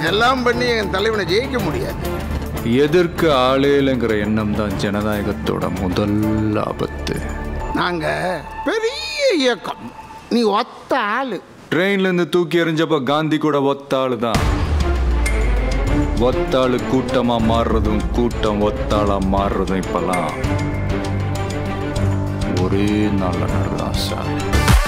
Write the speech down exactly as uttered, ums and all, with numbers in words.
இதெல்லாம் பண்ணி என் தலைவனை ஜெயிக்க முடியாது. எதிர்க்கு ஆளேலங்கிற எண்ணம் தான் ஜனநாயகத்தோட முதல் ஆபத்து. நாங்க பெரிய இயக்கம், நீ ஒத்த ஆளு. ட்ரெயின்ல இருந்து தூக்கி எறிஞ்சப்ப காந்தி கூட ஒத்த ஆளு தான். ஒத்தாளு கூட்டமா மாறுறதும் கூட்டம் ஒத்தாளா மாறுறதும் இப்பெல்லாம் ஒரே நாள்ல நடலாம் சார்.